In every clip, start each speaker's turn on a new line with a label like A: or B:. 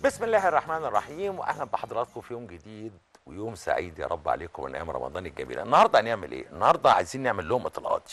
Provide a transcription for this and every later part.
A: بسم الله الرحمن الرحيم، واهلا بحضراتكم في يوم جديد ويوم سعيد يا رب عليكم من ايام رمضان الجميله. النهارده هنعمل ايه؟ النهارده عايزين نعمل لقمه القاضي.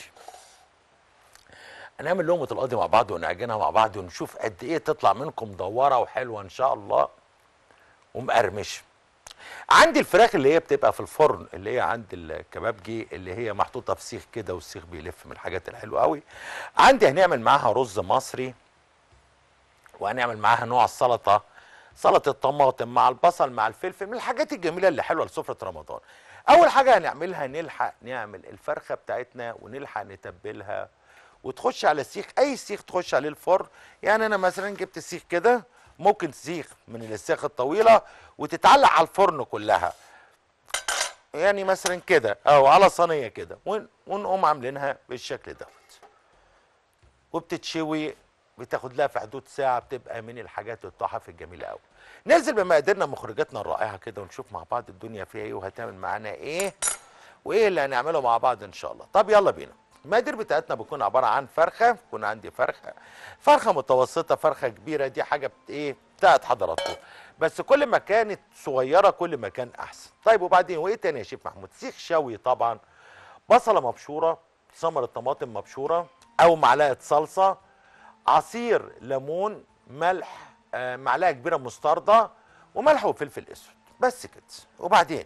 A: هنعمل لقمه القاضي مع بعض ونعجنها مع بعض ونشوف قد ايه تطلع منكم مدوره وحلوه ان شاء الله ومقرمشه. عندي الفراخ اللي هي بتبقى في الفرن، اللي هي عند الكبابجي، اللي هي محطوطه في سيخ كده والسيخ بيلف، من الحاجات الحلوه قوي. عندي هنعمل معاها رز مصري، وهنعمل معاها نوع السلطه، سلطه الطماطم مع البصل مع الفلفل، من الحاجات الجميله اللي حلوه لسفره رمضان. اول حاجه هنعملها نلحق نعمل الفرخه بتاعتنا ونلحق نتبلها وتخش على السيخ، اي سيخ تخش عليه الفرن. يعني انا مثلا جبت سيخ كده، ممكن سيخ من السيخ الطويله وتتعلق على الفرن كلها، يعني مثلا كده او على صينيه كده، ونقوم عاملينها بالشكل ده وبتتشوي، بتاخد لها في حدود ساعه، بتبقى من الحاجات التحف الجميله قوي. ننزل بمقاديرنا مخرجاتنا الرائعه كده ونشوف مع بعض الدنيا فيها ايه وهتعمل معانا ايه وايه اللي هنعمله مع بعض ان شاء الله. طب يلا بينا. المقادير بتاعتنا بتكون عباره عن فرخه، بيكون عندي فرخه متوسطه، فرخه كبيره دي حاجه ايه بتاعت حضراتكم، بس كل ما كانت صغيره كل ما كان احسن. طيب وبعدين وايه تاني يا شيف محمود؟ سيخ شوي طبعا، بصله مبشوره، ثمره طماطم مبشوره او معلقه صلصه، عصير ليمون، ملح، معلقه كبيره مستردة، وملح وفلفل اسود، بس كده. وبعدين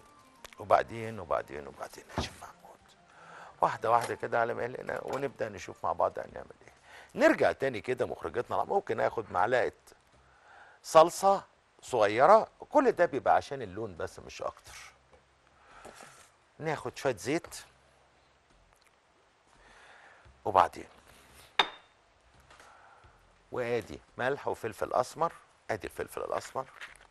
A: يا شيف محمود، واحده واحده كده على مهلنا ونبدا نشوف مع بعض هنعمل ايه. نرجع تاني كده مخرجاتنا، ممكن اخد معلقه صلصه صغيره، كل ده بيبقى عشان اللون بس مش اكتر. ناخد شويه زيت، وبعدين وادي ملح وفلفل اسمر، ادي الفلفل الاسمر.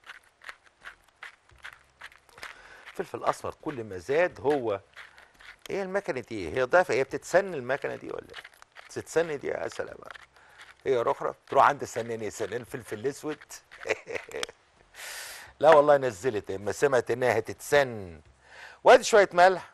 A: الفلفل الاسمر كل ما زاد هو ايه المكنه دي؟ هي ضعفه، هي بتتسن المكنه دي ولا ايه؟ بتتسن دي يا سلام. هي اخرى تروح عند سنين سنين فلفل الاسود لا والله نزلت اما سمعت انها هتتسن. وادي شويه ملح،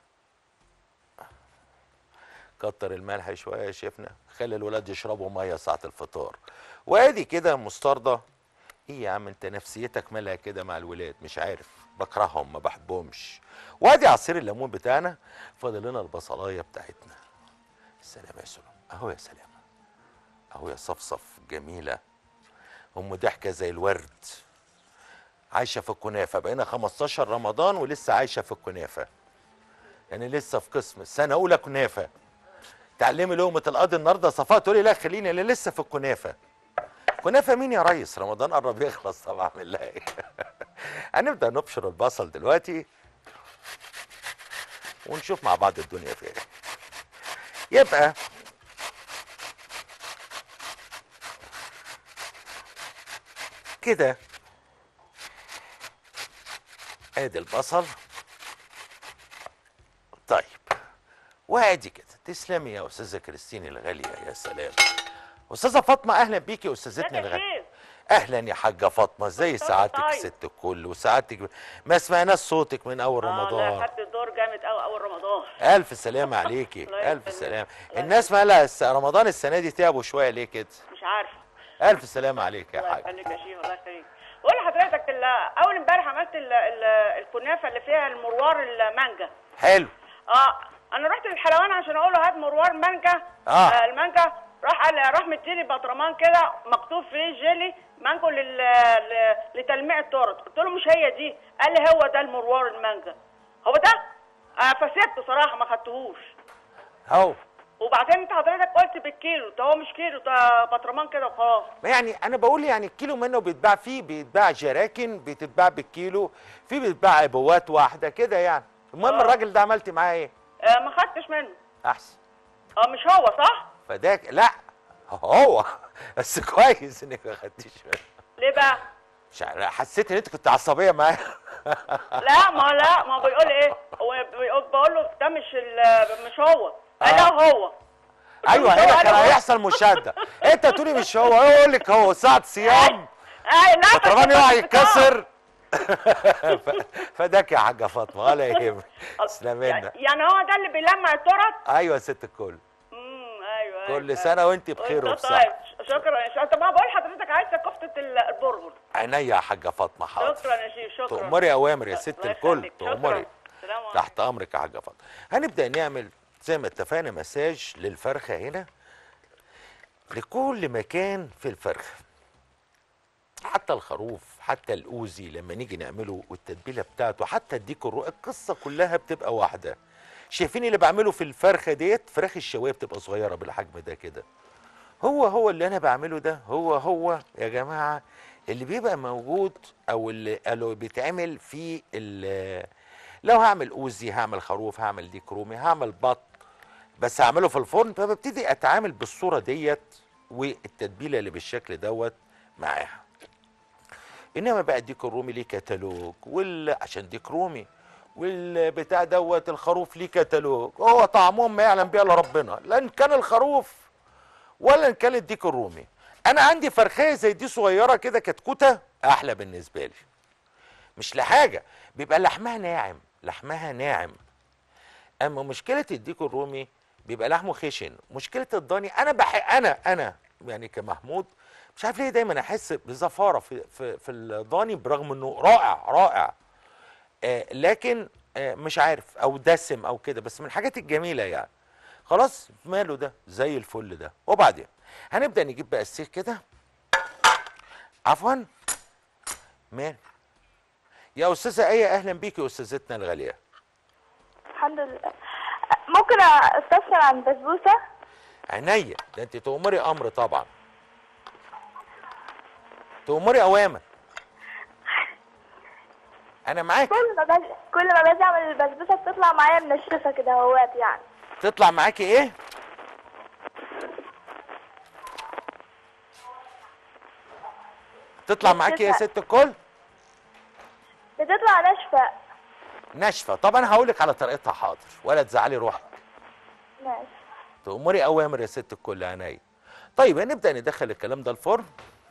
A: كتر الملح شويه يا شيفنا، خلي الولاد يشربوا ميه ساعه الفطار. وادي كده مستردة. ايه يا عم انت نفسيتك مالها كده مع الولاد؟ مش عارف، بكرههم ما بحبهمش. وادي عصير الليمون بتاعنا. فاضل لنا البصلايه بتاعتنا. السلام يا سلام، اهو يا سلام، اهو يا صفصف جميله، ام ضحكه زي الورد، عايشه في الكنافه. بقينا 15 رمضان ولسه عايشه في الكنافه، يعني لسه في قسم سنه اولى كنافه. تعلمي لقمه القاضي النهارده صفاء تقول لي لا خليني انا لسه في الكنافه. كنافه مين يا ريس؟ رمضان قرب يخلص. طب اعمل لها ايه؟ هنبدا نبشر البصل دلوقتي ونشوف مع بعض الدنيا فيها ايه. يبقى كده ادي البصل. طيب وادي كده. تسلمي يا استاذه كريستين الغاليه، يا سلام. استاذه فاطمه اهلا بيكي يا استاذتنا الغاليه. اهلا يا حاجه فاطمه، ازي سعادتك الست الكل وسعادتك؟ ما سمعناش صوتك من اول رمضان.
B: لا خدت الدور جامد قوي اول رمضان.
A: الف سلامه عليكي. الف سلامه. الناس مالها رمضان السنه دي تعبوا شويه ليه كده؟
B: مش عارفه.
A: الف سلامه عليك يا حاج.
B: الله يخليك يا شيخ، الله يخليك. بقول لحضرتك اول امبارح عملت الكنافه اللي فيها المروار المانجا.
A: حلو.
B: انا رحت للحلوان عشان اقول له هات مروار مانجا. المانجا راح مديني برطمان كده مكتوب فيه جيلي مانجو لتلميع التورت. قلت له مش هي دي. قال لي هو ده المروار المانجا. هو ده؟ فسبته صراحه ما خدتهوش.
A: اهو.
B: وبعدين انت حضرتك قلت بالكيلو، ده هو مش كيلو، ده برطمان كده وخلاص.
A: يعني انا بقول يعني الكيلو منه بيتباع، فيه بيتباع جراكن بتتباع بالكيلو، في بيتباع عبوات واحده كده يعني. المهم الراجل ده عملت معاه ايه؟
B: ما خدتش منه.
A: احسن.
B: مش هو صح؟
A: فداك لا هو بس كويس انك ما خدتيش منه.
B: ليه بقى؟
A: مش عارف، حسيت ان انت كنت عصبيه معايا.
B: لا ما بيقول ايه؟ بقول له ده مش هو. لا هو.
A: ايوه هنا كان هيحصل مشاده. انت تقولي مش هو يقول لك هو ساعه صيام.
B: لا
A: البرطمان يقع يتكسر. فداك يا حاجه فاطمه ولا يهمك. تسلمينا.
B: يعني هو ده اللي بيلمع التورت؟
A: ايوه يا ست الكل.
B: ايوه
A: كل سنه وانت بخير وبصحه.
B: طيب شكرا يا شيخ. طب ما بقول لحضرتك عايزه كفته البرغل.
A: عينيا يا حاجه فاطمه، حاضر.
B: شكرا يا شيخ، شكرا.
A: تؤمري اوامر يا ست
B: الله
A: الكل،
B: يخليك.
A: تؤمري.
B: شكرا. السلام عليكم.
A: تحت امرك يا حاجه فاطمه. هنبدا نعمل زي ما اتفقنا مساج للفرخه هنا، لكل مكان في الفرخه، حتى الخروف، حتى الاوزي لما نيجي نعمله والتتبيله بتاعته، حتى الديكور، القصه كلها بتبقى واحده. شايفين اللي بعمله في الفرخه ديت؟ فراخ الشوايه بتبقى صغيره بالحجم ده كده، هو اللي انا بعمله ده، هو يا جماعه اللي بيبقى موجود، او اللي بيتعمل في لو هعمل اوزي، هعمل خروف، هعمل ديك رومي، هعمل بط، بس هعمله في الفرن، فببتدي اتعامل بالصوره ديت والتتبيله اللي بالشكل دوت معاها. انما بقى الديك الرومي ليه كتالوج، عشان ديك رومي، والبتاع دوت الخروف ليه كتالوج، هو طعمهم ما يعلم بيه الا ربنا، لا ان كان الخروف ولا ان كان الديك الرومي. انا عندي فرخيه زي دي صغيره كده كتكوته، احلى بالنسبه لي، مش لحاجه، بيبقى لحمها ناعم، لحمها ناعم. اما مشكله الديك الرومي بيبقى لحمه خشن. مشكله الضاني، انا يعني كمحمود مش عارف ليه دايما احس بزفاره في الضاني، برغم انه رائع لكن مش عارف، او دسم او كده، بس من الحاجات الجميله يعني. خلاص ماله ده زي الفل ده. وبعدين هنبدا نجيب بقى السيخ كده، عفوا مال يا استاذه ايه، اهلا بيكي يا استاذتنا الغاليه.
C: الحمد لله. ممكن استفسر عن بسبوسه؟
A: عينيا، ده انت تؤمري امر طبعا، تؤمري اوامر، انا معاك.
C: كل ما باجي اعمل البسبوسه بتطلع معايا منشفه كده اهوات يعني.
A: تطلع معاكي ايه؟ تطلع معاكي يا ست الكل؟
C: بتطلع ناشفه.
A: ناشفه. طب انا هقول لك على طريقتها، حاضر، ولا تزعلي روحك.
C: ماشي.
A: تأمري اوامر يا ست الكل، عينيا. طيب هنبدا ندخل الكلام ده الفرن،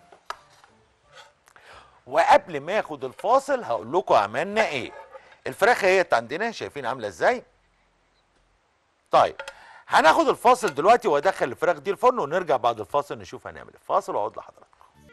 A: وقبل ما اخد الفاصل هقول لكم عملنا ايه. الفراخ اهيت عندنا، شايفين عامله ازاي؟ طيب هناخد الفاصل دلوقتي وادخل الفراخ دي الفرن، ونرجع بعد الفاصل نشوف هنعمل ايه. فاصل واقعد لحضراتكم.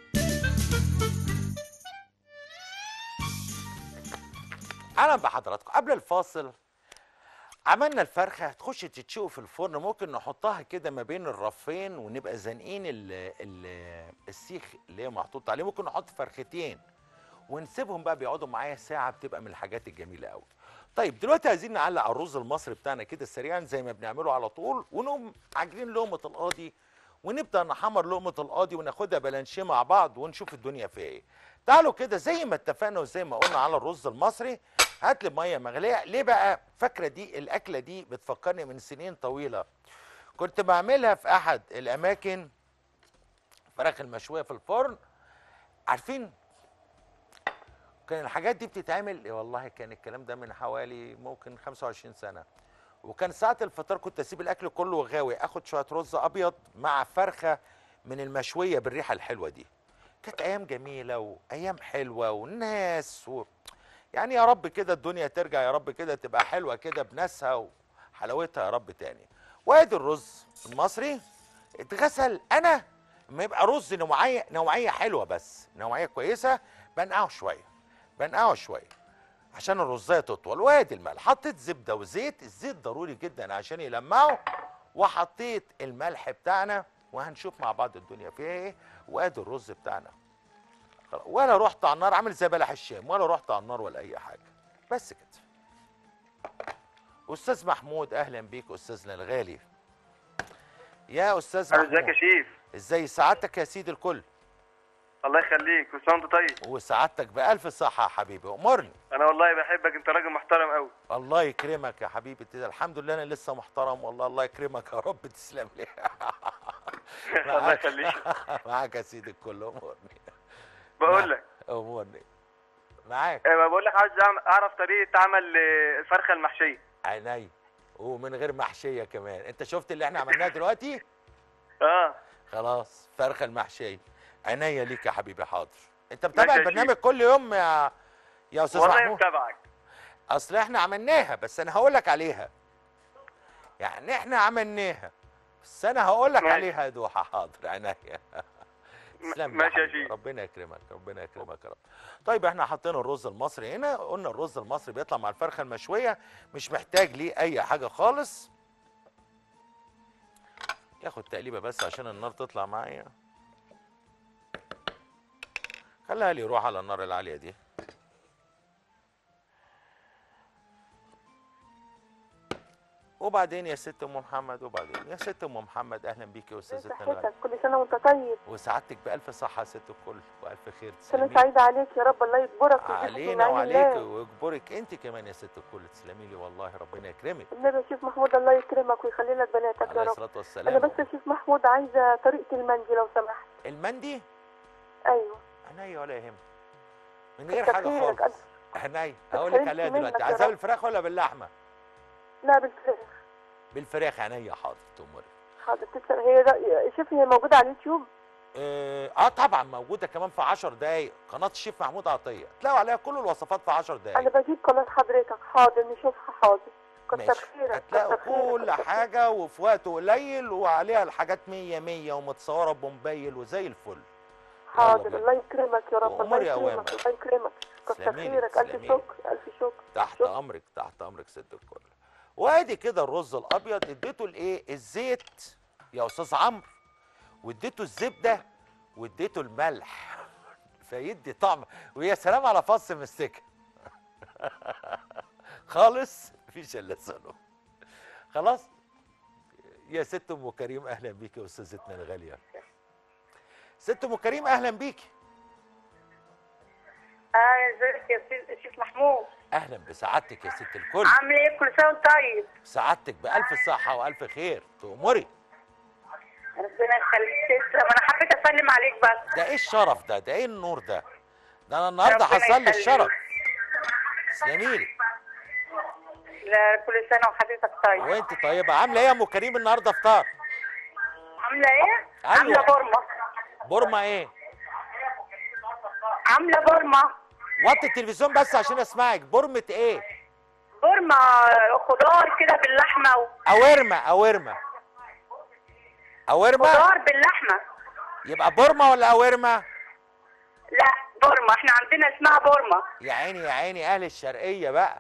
A: اهلا بحضراتكم. قبل الفاصل عملنا الفرخه هتخش تتشوي في الفرن، ممكن نحطها كده ما بين الرفين ونبقى زانقين السيخ اللي هي محطوط عليه، ممكن نحط فرختين ونسيبهم بقى بيقعدوا معايا ساعه، بتبقى من الحاجات الجميله قوي. طيب دلوقتي عايزين نعلق على الرز المصري بتاعنا كده سريعا زي ما بنعمله على طول، ونقوم عاجلين لقمه القاضي، ونبدا نحمر لقمه القاضي وناخدها بلانشيه مع بعض ونشوف الدنيا فيها ايه. تعالوا كده زي ما اتفقنا وزي ما قلنا على الرز المصري، هات لي ميه مغليه. ليه بقى؟ فاكره دي الاكله دي بتفكرني من سنين طويله، كنت بعملها في احد الاماكن، فراخ المشويه في الفرن. عارفين كان الحاجات دي بتتعمل، والله كان الكلام ده من حوالي ممكن 25 سنه، وكان ساعه الفطار كنت اسيب الاكل كله غاوي، اخد شويه رز ابيض مع فرخه من المشويه بالريحه الحلوه دي. كانت ايام جميله وايام حلوه والناس يعني يا رب كده الدنيا ترجع، يا رب كده تبقى حلوه كده بناسها وحلاوتها يا رب تاني. وادي الرز المصري اتغسل. انا لما يبقى رز نوعيه حلوه، بس نوعيه كويسه، بنقعه شويه عشان الرزايه تطول. وادي الملح، حطيت زبده وزيت، الزيت ضروري جدا عشان يلمعه، وحطيت الملح بتاعنا، وهنشوف مع بعض الدنيا فيها ايه. وادي الرز بتاعنا، ولا رحت على النار عامل زي بلح الشام، ولا رحت على النار ولا اي حاجه، بس كده. استاذ محمود اهلا بيك استاذنا الغالي. يا استاذ محمود،
D: ازيك يا شيف؟
A: ازاي سعادتك يا سيدي الكل؟
D: الله يخليك، كل سنه وانت طيب.
A: وسعادتك بالف صحه يا حبيبي، امرني.
D: انا والله بحبك، انت راجل محترم قوي.
A: الله يكرمك يا حبيبي، الحمد لله انا لسه محترم والله. الله يكرمك يا رب، تسلم لي.
D: الله يخليك.
A: معاك يا سيدي الكل، امرني.
D: بقول لك
A: امرني معاك.
D: بقول لك عايز اعرف طريقه عمل الفرخه المحشيه.
A: عيني، ومن غير محشيه كمان. انت شفت اللي احنا عملناه دلوقتي؟ خلاص، فرخه المحشيه عينيا ليك يا حبيبي، حاضر. انت متابع البرنامج كل يوم يا استاذ محمود؟
D: والله متابعك.
A: اصل احنا عملناها، بس انا هقول لك عليها. يعني احنا عملناها بس انا هقول لك عليها يا دوحه. حاضر عينيا. تسلم لي
D: ماشي يا
A: حبيبي.
D: شيخ.
A: ربنا يكرمك ربنا يكرمك يا رب. طيب احنا حاطين الرز المصري هنا، قلنا الرز المصري بيطلع مع الفرخه المشويه، مش محتاج ليه اي حاجه خالص. ياخد تقليبه بس عشان النار تطلع معايا. خليها لي يروح على النار العاليه دي. وبعدين يا ست ام محمد، وبعدين يا ست ام محمد، اهلا بيكي يا استاذتنا الغاليه.
C: صحتك، كل سنه وانت طيب.
A: وسعادتك بالف صحه يا ست الكل والف خير.
C: سنه سعيده عليك يا رب، الله يجبرك
A: علينا وعليك ويجبرك انت كمان يا ست الكل. تسلمي لي والله ربنا يكرمك.
C: النبي يا شيخ محمود الله يكرمك ويخلي لك بناتك يا
A: عليه
C: رب.
A: الصلاه والسلام.
C: انا بس يا شيخ محمود عايزه طريقه المندي لو سمحت.
A: المندي؟
C: ايوه
A: عينيا ولا يهمك، من غير حاجه خالص. عينيا هقول لك عليها
C: منك
A: دلوقتي.
C: يا
A: عايزاها
C: رب.
A: بالفراخ ولا باللحمه؟
C: لا بالفراخ.
A: بالفراخ عينيا. حاضر تأمري.
C: حاضر تسلم. هي شوفي هي موجوده على اليوتيوب.
A: طبعا موجوده كمان في 10 دقايق. قناه الشيف محمود عطيه تلاقوا عليها كل الوصفات في 10 دقايق.
C: انا بجيب قناه حضرتك. حاضر نشوفها. حاضر كتر
A: ماشي.
C: خيرك.
A: هتلاقوا
C: كتر خيرك.
A: كل حاجه وفي وقت قليل، وعليها الحاجات 100 100 ومتصوره بموبايل وزي الفل.
C: حاضر الله يكرمك يا رب. الله
A: وأموري
C: يكرمك
A: أوامر.
C: الله يكرمك. كتر
A: تسلميلي،
C: خيرك. الف
A: تسلميلي.
C: شكر الف شكر.
A: تحت
C: شكرا.
A: امرك تحت امرك ست الكل. وادي كده الرز الابيض اديته الايه؟ الزيت يا استاذ عمرو، واديته الزبده، واديته الملح فيدي طعم. ويا سلام على فص مستكه خالص مفيش الا سلو. خلاص يا ست ام كريم، اهلا بيكي يا استاذتنا الغاليه. ست ام كريم اهلا بيكي.
B: ازيك يا شيخ محمود؟
A: اهلا بسعادتك يا ست الكل.
B: عامل ايه؟ كل سنه وانت طيب.
A: سعادتك بالف صحه والف خير. تأمري.
B: ربنا يخليك تسلم. انا حبيت اسلم عليك بس.
A: ده ايه الشرف ده؟ ده ايه النور ده؟ ده انا النهارده
B: ربنا
A: حصل لي
B: يخليك.
A: الشرف. تسلميلي.
B: لا كل سنه وحضرتك طيب.
A: وانت طيبه. عامله ايه يا ام كريم النهارده افطار؟
B: عامله ايه؟
A: أيوة.
B: عامله بورما.
A: بورما ايه؟
B: عامله بورما.
A: وطي التلفزيون بس عشان اسمعك. بورمه ايه؟
B: بورما خضار كده باللحمه
A: اويرما اويرما اويرما.
B: خضار باللحمه.
A: يبقى بورما ولا اويرما؟
B: لا بورما، احنا عندنا اسمها بورما.
A: يا عيني يا عيني اهل الشرقيه بقى.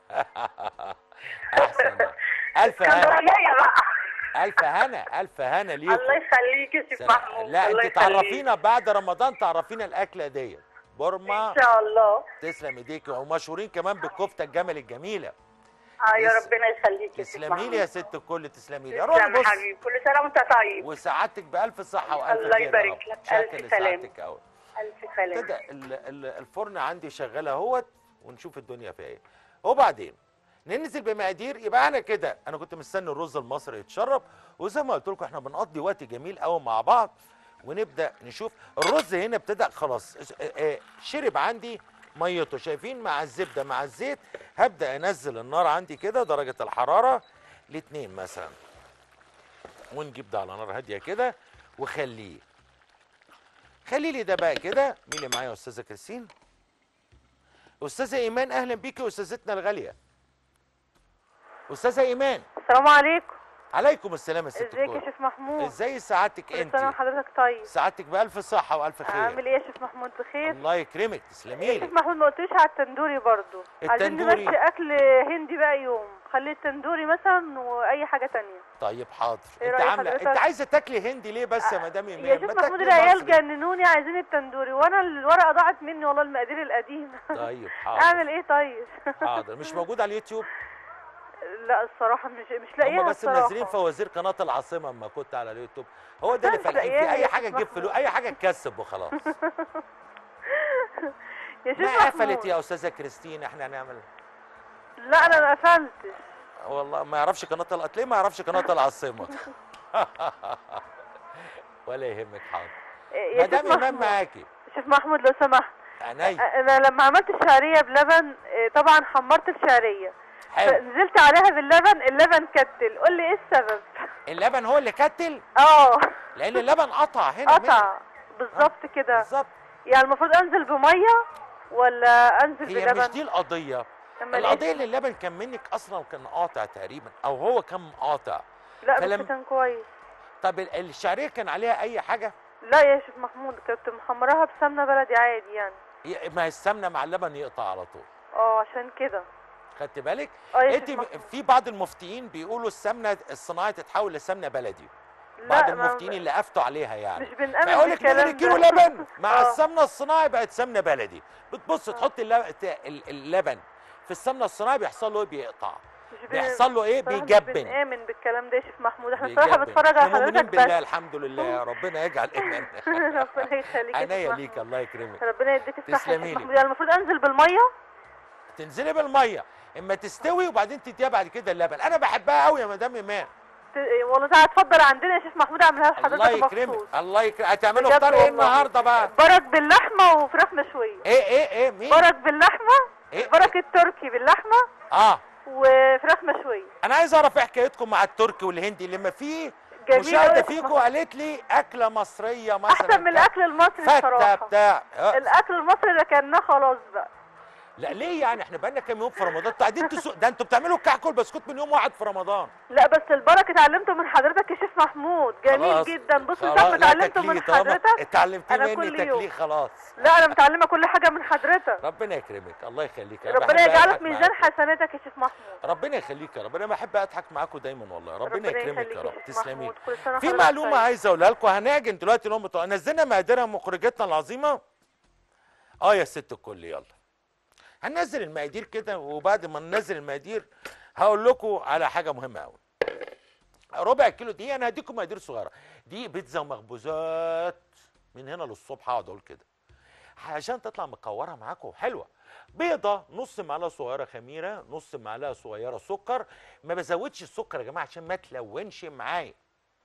A: احسن بقى. الف هنا
B: اسكندرانيه بقى.
A: الف هنا الف هنا ليكم.
B: الله يخليك يا شيخ محمود.
A: لا
B: الله
A: انت
B: يخليك.
A: تعرفينا بعد رمضان، تعرفينا الاكله ديت بورما.
B: ان شاء الله.
A: تسلم ايديكي. ومشهورين كمان بالكفته الجمل الجميله.
B: يا ربنا يخليك يا شيخ
A: تسلمي لي يا ست الكل. تسلمي لي. روح
B: تسلم
A: بص.
B: حبيبي، كل سنه وانت طيب.
A: وسعادتك بالف صحه والف خير.
B: الله يبارك لك.
A: شكرا
B: ألف سلام.
A: لسعادتك قوي.
B: الف سلام.
A: كده الفرن عندي شغال اهوت، ونشوف الدنيا فيها ايه. وبعدين ننزل بمقادير. يبقى انا كده انا كنت مستني الرز المصري يتشرب، وزي ما قلت لكم احنا بنقضي وقت جميل قوي مع بعض، ونبدا نشوف الرز هنا ابتدى خلاص شرب عندي ميته. شايفين؟ مع الزبده مع الزيت. هبدا انزل النار عندي كده درجه الحراره ل2 مثلا، ونجيب ده على نار هاديه كده وخليه. خلي لي ده بقى كده. مين اللي معايا يا استاذه كريستين؟ استاذه ايمان اهلا بيكي يا استاذتنا الغاليه. استاذه ايمان.
E: السلام عليكم.
A: عليكم السلام يا ست
E: ازيك
A: الكل.
E: يا شيخ محمود؟
A: ازاي سعادتك
E: كل
A: انت؟
E: سنه وحضرتك طيب.
A: سعادتك بالف صحه والف خير.
E: عامل ايه يا شيخ محمود؟ بخير.
A: الله يكرمك. تسلمي
E: يا
A: لي.
E: شيخ محمود ما قلتليش على التندوري برضو. عايزين
A: التندوري؟
E: نمشي اكل هندي بقى يوم. خلي التندوري مثلا واي حاجه تانية.
A: طيب حاضر.
E: ايه
A: انت
E: رأي
A: عامله
E: حضرتك؟
A: انت عايزه تاكلي هندي ليه بس يا مدام ايمان؟
E: يا شيخ
A: ما
E: محمود
A: تاكلي
E: العيال
A: مصري.
E: جننوني عايزين التندوري، وانا الورقه ضاعت مني والله، المقادير القديمه.
A: طيب حاضر.
E: اعمل ايه طيب؟
A: حاضر. مش موجود على اليوتيوب؟
E: لا الصراحه مش لاقيها
A: هم بس
E: الصراحة.
A: منزلين فوازير قناه العاصمه اما كنت على اليوتيوب. هو ده اللي
E: مش
A: فالحين
E: لاقياها
A: فيه. اي
E: يا
A: حاجه
E: شيخ
A: تجيب
E: محمود.
A: فلوس، اي حاجه تكسب وخلاص.
E: يا شيخ
A: ما
E: محمود
A: قفلت يا استاذه كريستين. احنا هنعمل
E: لا انا ما قفلتش.
A: والله ما يعرفش قناه ليه ما يعرفش قناه العاصمه؟ ولا يهمك. حاضر.
E: يا شيخ
A: مدام ايمان
E: محمود.
A: معاكي.
E: شيخ محمود لو سمحت،
A: عينيا.
E: انا لما عملت الشعريه بلبن طبعا حمرت الشعريه،
A: حلو.
E: نزلت عليها باللبن، اللبن كتل. قول لي ايه السبب؟
A: اللبن هو اللي كتل؟
E: اه
A: لان اللبن قطع هنا
E: قطع بالظبط كده.
A: بالظبط.
E: يعني المفروض انزل بميه ولا انزل
A: هي
E: بلبن؟
A: مش دي القضيه.
E: أمال
A: القضيه
E: إيه؟
A: ان اللبن كان منك اصلا كان قاطع تقريبا، او هو كان قاطع.
E: لا
A: فلم-
E: بس كان كويس.
A: طب الشعريه كان عليها اي حاجه؟
E: لا يا شيخ محمود، كنت محمراها بسمنه بلدي عادي يعني.
A: ما هي السمنه مع اللبن يقطع على طول.
E: عشان كده.
A: خدت بالك؟
E: يا
A: انت
E: شيخ محمود.
A: في بعض المفتيين بيقولوا السمنه الصناعي تتحول لسمنه بلدي.
E: لا،
A: بعض المفتيين اللي افتوا عليها يعني
E: مش بنآمن
A: فيقول لك
E: بالكلام
A: 2 كيلو
E: ده.
A: لبن مع السمنه الصناعي بقت سمنه بلدي. بتبص تحط اللبن في السمنه الصناعي بيحصل له ايه؟ بيقطع. بيحصل له ايه؟
E: صراحة
A: بيجبن.
E: مش بنآمن بالكلام ده يا شيخ محمود، احنا صراحه
A: بيجبن.
E: بنتفرج على
A: مؤمنين
E: حضرتك
A: بالله
E: بس.
A: الحمد لله، ربنا يجعل ايماننا.
E: ربنا يخليك يا شيخ
A: عناية
E: محمود.
A: ليك، الله يكرمك.
E: ربنا يديك الصحه يا
A: تسلمي
E: شيخ
A: لي.
E: محمود. يعني المفروض انزل بالميه؟
A: تنزلي بالميه اما تستوي وبعدين تديها بعد كده اللبن. انا بحبها قوي يا مدام ايمان.
E: والله تعالى اتفضل عندنا يا شيخ محمود، اعملها لحضرتك
A: الله
E: مخصوص.
A: يكرمك، الله يكرمك. هتعملوا
E: بجد
A: فطار ايه
E: والله.
A: النهارده بقى؟
E: برك باللحمه وفراخ مشويه.
A: ايه مين؟
E: برك باللحمه.
A: إيه؟
E: برك التركي باللحمه وفراخ مشويه.
A: انا عايز اعرف ايه حكايتكم مع التركي والهندي لما في
E: جميل
A: مشاهده
E: أوي
A: فيكم قالت لي اكله مصريه مثلا
E: احسن من الاكل المصري
A: فته
E: بصراحه.
A: بتاع
E: الاكل المصري ده كان خلاص بقى.
A: لا ليه يعني؟ احنا بقالنا كام يوم في رمضان، انتوا قاعدين ده انتوا بتعملوا الكحك والبسكوت من يوم واحد في رمضان.
E: لا بس البركه اتعلمته من حضرتك يا شيخ محمود، جميل
A: خلاص.
E: جدا. بص
A: خلاص.
E: ساعه ما اتعلمته من حضرتك
A: اتعلمتي
E: أنا
A: مني
E: كل يوم.
A: تكليف خلاص.
E: لا انا متعلمه كل حاجه من حضرتك.
A: ربنا يكرمك، الله يخليك.
E: ربنا يجعله في ميزان حسناتك يا شيخ محمود.
A: ربنا يخليك يا رب. انا بحب اضحك معاكم دايما والله. ربنا يكرمك يا رب. تسلمي. في معلومه عايز اقولها لكم. هنعجن دلوقتي نزلنا مقاديرها مخرجتنا العظيمه. يا ست الكل يلا هننزل المقادير كده، وبعد ما ننزل المقادير هقول لكم على حاجه مهمه قوي. ربع كيلو دقيق. انا هديكم مقادير صغيره. دقيق بيتزا ومخبوزات من هنا للصبح هقعد اقول كده عشان تطلع مكوره معاكم حلوه. بيضه، نص معلقه صغيره خميره، نص معلقه صغيره سكر. ما بزودش السكر يا جماعه عشان ما تلونش معايا.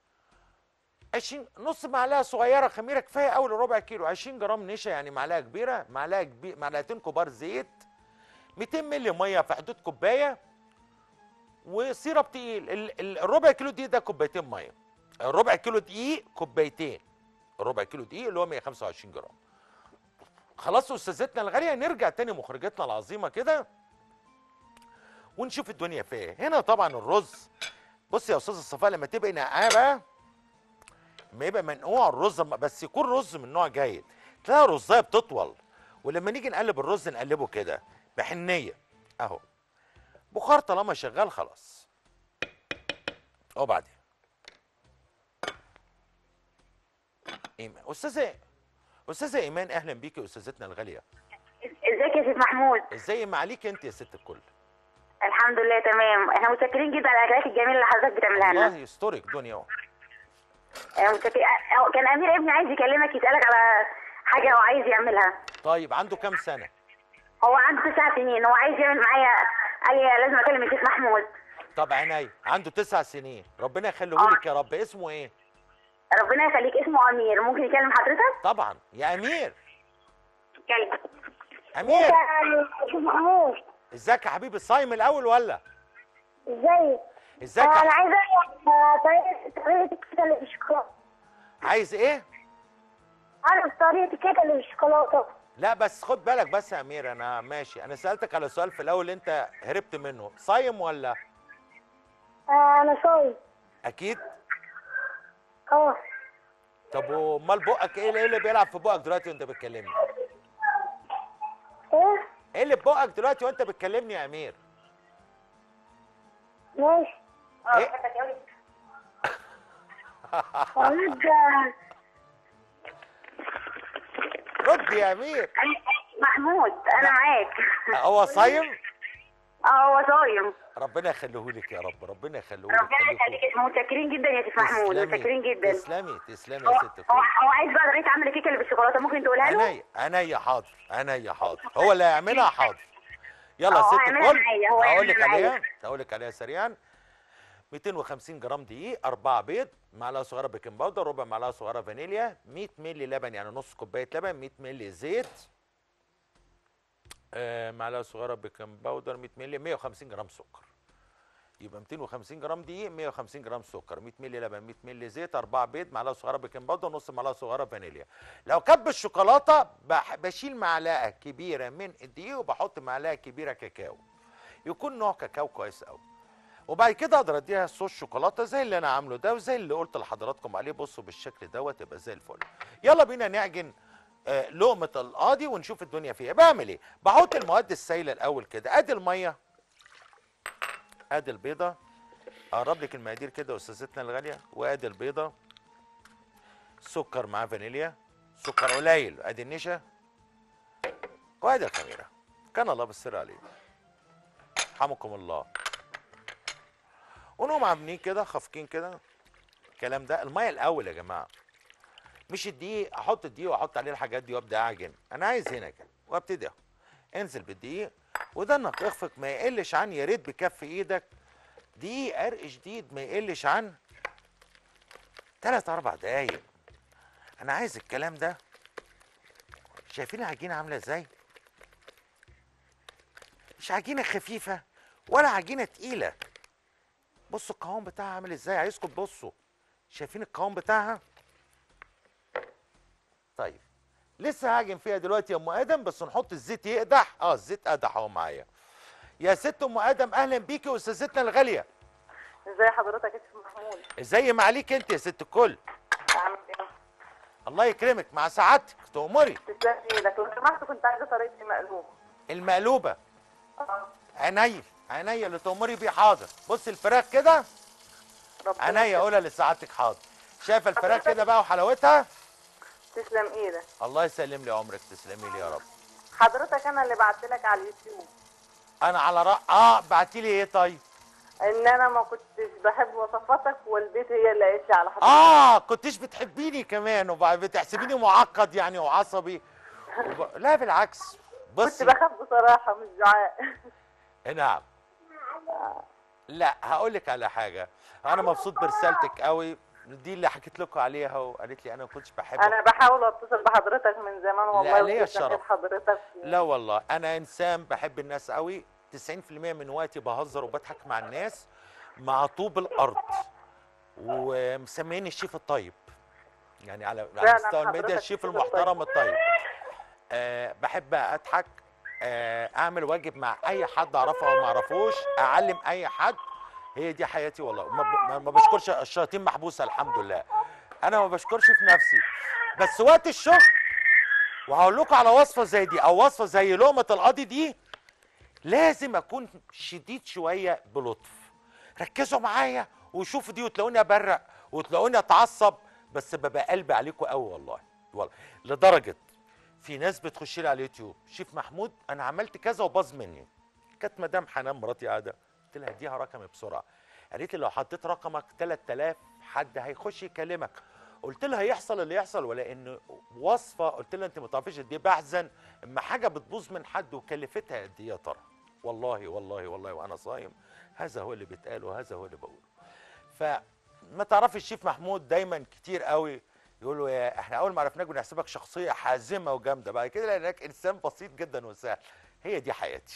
A: 20 نص معلقه صغيره خميره كفايه اول ربع كيلو. 20 جرام نشا يعني معلقه كبيره. معلقتين كبار زيت. 200 مللي ميه في حدود كوبايه. وسيرب تقيل. الربع كيلو دقيق ده كوبايتين ميه. الربع كيلو دقيق كوبايتين. الربع كيلو دقيق اللي هو 125 جرام. خلاص استاذتنا الغاليه، نرجع تاني مخرجتنا العظيمه كده ونشوف الدنيا فيها ايه. هنا طبعا الرز. بص يا استاذ الصفاء، لما تبقى نقعه ما يبقى منقوع الرز بس يكون رز من نوع جيد. تلاقي الرزايه بتطول، ولما نيجي نقلب الرز نقلبه كده بحنيه اهو. بخار طالما شغال خلاص. وبعدين استاذه ايمان، اهلا بيكي استاذتنا الغاليه.
C: ازيك يا شيخ محمود؟
A: ازاي ما عليك انت يا ست الكل؟
C: الحمد لله تمام. احنا متشكرين جدا على الاكلات الجميله اللي حضرتك بتعملها لنا.
A: الله يسترك دنيا.
C: كان امير ابني عايز يكلمك يسالك على حاجه هو عايز يعملها.
A: طيب عنده كام سنه؟
C: هو عنده 9 سنين. هو عايز يعمل معايا، قال لي لازم اكلم الشيخ محمود.
A: طب عينيا. عنده 9 سنين. ربنا يخليهولك يا رب. اسمه ايه؟
C: ربنا يخليك. اسمه امير. ممكن يكلم حضرتك؟
A: طبعا يا امير.
C: كلم
A: امير.
C: شيخ محمود
A: ازيك يا حبيبي؟ صايم الاول ولا؟
C: ازيك؟ انا عايزه طريقه الكيكه اللي بالشوكولاته.
A: عايز ايه؟
C: عارف طريقه الكيكه اللي بالشوكولاته.
A: لا بس خد بالك بس يا امير. انا ماشي. انا سالتك على سؤال في الاول انت هربت منه. صايم ولا؟
C: انا صايم.
A: اكيد.
C: اه.
A: طب وامال بقك ايه اللي بيلعب في بقك دلوقتي وانت بتكلمني؟ ايه اللي في بقك دلوقتي وانت بتكلمني يا امير؟
C: ماشي.
A: ايه؟ رد يا امير.
C: محمود انا معاك.
A: هو صايم؟
C: هو صايم.
A: ربنا يخليهولك يا رب. ربنا يخليهولك.
C: ربنا يخليك. متشكرين جدا يا شيخ محمود. متشكرين جدا.
A: تسلمي يا ست الكل.
C: هو عايز بقى طريقه عمل الكيكه اللي بالشوكولاته. ممكن تقولها له؟
A: عينيا حاضر. عينيا حاضر. هو اللي هيعملها حاضر. يلا يا ست الكل هقول لك عليها سريعا. 250 جرام دقيق، 4 بيض، معلقه صغيره بيكنج باودر، ربع معلقه صغيره فانيليا، 100 مللي لبن يعني نص كوبايه لبن، 100 مللي زيت، معلقه صغيره بيكنج باودر، 100 مللي، 150 جرام سكر. يبقى 250 جرام دقيق، 150 جرام سكر، 100 مللي لبن، 100 مللي زيت، 4 بيض، معلقه صغيره بيكنج باودر، نص معلقه صغيره فانيليا. لو كب الشوكولاته بشيل معلقه كبيره من الدقيق وبحط معلقه كبيره كاكاو. يكون نوع كاكاو كويس قوي. وبعد كده اقدر اديها صوص شوكولاته زي اللي انا عامله ده وزي اللي قلت لحضراتكم عليه. بصوا بالشكل دوت يبقى زي الفل. يلا بينا نعجن لقمه القاضي ونشوف الدنيا فيها. بعمل ايه؟ بحط المواد السائله الاول كده. ادي الميه، ادي البيضه، اقرب لك المقادير كده استاذتنا الغاليه، وادي البيضه، سكر مع فانيليا، سكر قليل، ادي النشا، وادي الخميره. كان الله بالسر عليه، رحمكم الله. ونقوم عاملين كده خافقين كده الكلام ده. الميه الاول يا جماعه، مش الدقيق. احط الدقيق واحط عليه الحاجات دي وابدا اعجن. انا عايز هنا كده وابتدي اهو انزل بالدقيق، وده انك اخفق ما يقلش عن، يا ريت بكف ايدك دقيق عرق شديد ما يقلش عن 3 4 دقايق. انا عايز الكلام ده. شايفين العجينه عامله ازاي؟ مش عجينه خفيفه ولا عجينه تقيله. بصوا القوام بتاعها عامل ازاي، عايزكم تبصوا. شايفين القوام بتاعها؟ طيب لسه هاجن فيها دلوقتي يا ام ادم، بس نحط الزيت يقدح. الزيت قدح اهو معايا. يا ست ام ادم اهلا بيكي واستاذتنا الغاليه.
E: ازي حضرتك يا شيخ محمود؟
A: ازاي ما عليك انت يا ست الكل؟
E: عامل ايه؟
A: الله يكرمك، مع سعادتك تؤمري.
E: تسلم ايدك. لو سمحت كنت عايزه طريقه المقلوب.
A: المقلوبه عينيا عينيا اللي تؤمري بيه. حاضر. بص الفراخ كده عينيا اقولها لسعادتك. حاضر. شايفه الفراخ كده بقى وحلاوتها؟
E: تسلم ايدك.
A: الله يسلم لي عمرك، تسلمي لي يا رب.
E: حضرتك انا اللي بعت لك على اليوتيوب.
A: انا على بعتي لي ايه طيب؟
E: ان انا ما كنتش بحب وصفاتك والدتي هي اللي قالت لي على حضرتك.
A: كنتش بتحبيني كمان وبتحسبيني معقد يعني وعصبي لا بالعكس. بصي
E: كنت بخاف بصراحه مش دعاء.
A: نعم. لا هقول لك على حاجه، انا مبسوط برسالتك قوي دي اللي حكيت لكم عليها، وقالت لي انا ما كنتش بحبك.
E: انا بحاول اتصل بحضرتك من زمان والله.
A: لا ليا الشرف.
E: حضرتك
A: لا والله انا انسان بحب الناس قوي. 90% من وقتي بهزر وبضحك مع الناس مع طوب الارض، ومسميني الشيف الطيب يعني على مستوى الميديا، الشيف المحترم الطيب. بحب اضحك، اعمل واجب مع اي حد اعرفه او ما اعرفوش، اعلم اي حد. هي دي حياتي والله. ما بشكرش الشياطين محبوسه الحمد لله. انا ما بشكرش في نفسي، بس وقت الشغل. وهقول لكم على وصفه زي دي او وصفه زي لقمه القاضي دي، لازم اكون شديد شويه بلطف. ركزوا معايا وشوفوا دي، وتلاقوني ابرق وتلاقوني اتعصب، بس ببقى قلبي عليكم قوي والله. لدرجه في ناس بتخش لي على اليوتيوب، شيف محمود انا عملت كذا وباظ مني. كانت مدام حنان مراتي قاعده، قلت لها اديها رقمي بسرعه. قالت لي لو حطيت رقمك 3000 حد هيخش يكلمك. قلت لها هيحصل اللي يحصل، ولا ان وصفه. قلت لها انت ما تعرفيش قد ايه بحزن اما حاجه بتبوظ من حد وكلفتها قد ايه يا ترى. والله والله والله وانا صايم هذا هو اللي بيتقال وهذا هو اللي بقوله. فما تعرفي الشيف محمود دايما كتير قوي يقولوا يا احنا اول ما عرفناك بنحسبك شخصيه حازمه وجامده، بعد كده لقيناك انسان بسيط جدا وسهل. هي دي حياتي.